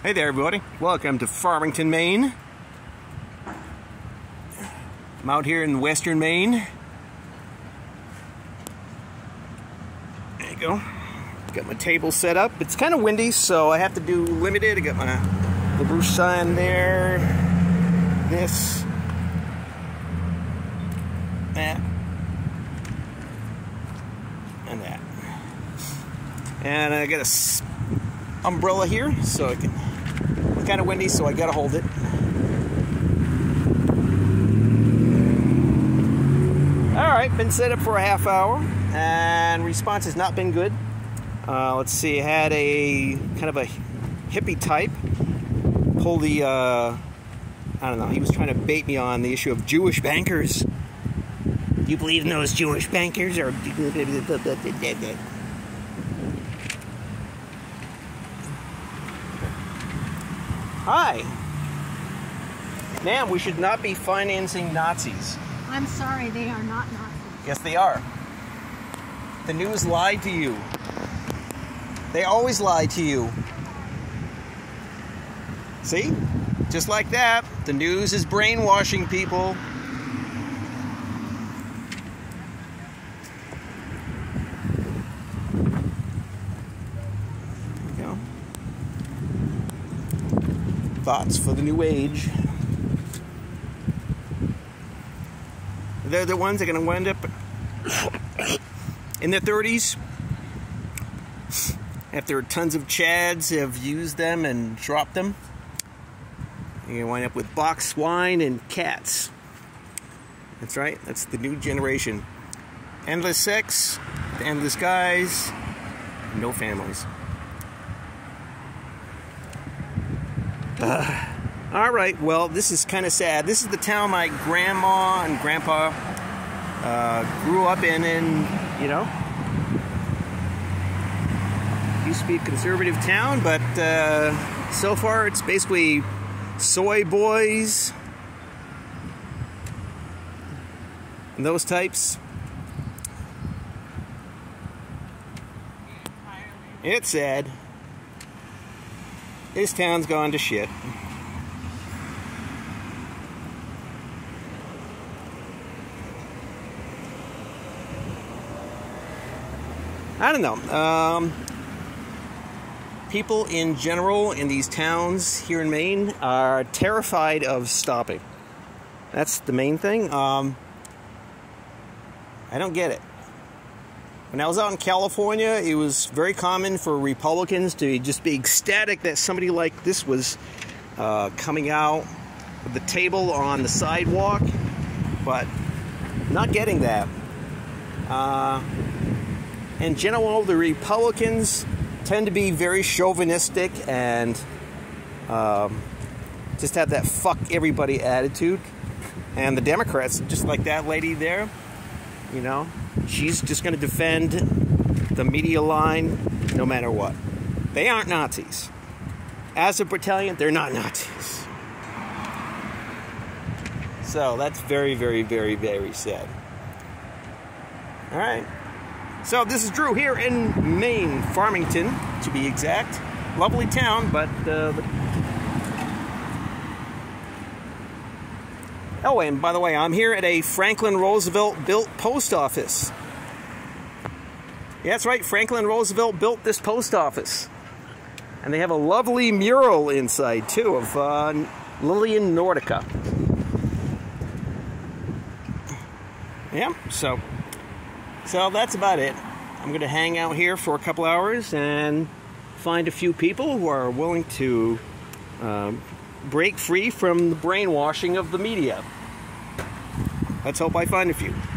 Hey there, everybody. Welcome to Farmington, Maine. I'm out here in western Maine. There you go. Got my table set up. It's kind of windy, so I have to do limited. I got my LaBruce sign there. This. That. And that. And I got a umbrella here, so I can. It's kind of windy, so I gotta hold it. Alright, been set up for a half hour, and response has not been good. Let's see, I had a kind of a hippie type pull the, I don't know, he was trying to bait me on the issue of Jewish bankers. Do you believe in those Jewish bankers? Or Hi. Ma'am, we should not be financing Nazis. I'm sorry, they are not Nazis. Yes, they are. The news lied to you. They always lie to you. See? Just like that. The news is brainwashing people. Thoughts for the new age. They're the ones that are going to wind up in their 30s after tons of Chads have used them and dropped them. You're going to wind up with box swine and cats. That's right. That's the new generation. Endless sex, endless guys, no families. Alright, well, this is kind of sad. This is the town my grandma and grandpa grew up in, and, you know, used to be a conservative town, but so far it's basically soy boys and those types. It's sad. This town's gone to shit. I don't know. People in general in these towns here in Maine are terrified of stopping. That's the main thing. I don't get it. When I was out in California, it was very common for Republicans to just be ecstatic that somebody like this was coming out with the table on the sidewalk, but not getting that. In general, the Republicans tend to be very chauvinistic and just have that fuck everybody attitude. And the Democrats, just like that lady there, you know, she's just going to defend the media line no matter what. They aren't Nazis. As a battalion, they're not Nazis. So that's very, very, very, very sad. All right. So this is Drew here in Maine, Farmington, to be exact. Lovely town, but oh, and by the way, I'm here at a Franklin Roosevelt built post office. Yeah, that's right, Franklin Roosevelt built this post office. And they have a lovely mural inside, too, of Lillian Nordica. Yeah, so that's about it. I'm going to hang out here for a couple hours and find a few people who are willing to break free from the brainwashing of the media. Let's hope I find a few.